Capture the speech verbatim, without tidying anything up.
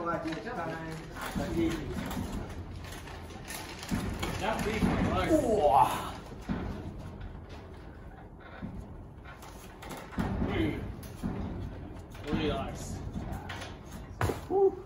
là chỉ chắc là này là gì Wow. Really nice. Woo.